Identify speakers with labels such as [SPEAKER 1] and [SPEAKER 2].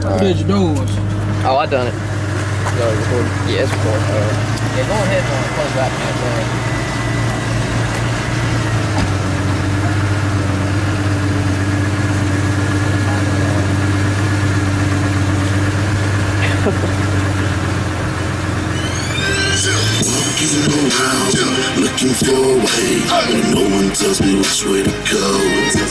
[SPEAKER 1] Who did your doors?
[SPEAKER 2] Oh, I done it. No, recording. Yeah, it's recording. Yeah, go ahead and close that, man.
[SPEAKER 3] Walking around, looking for a way, but no one tells me which way to go.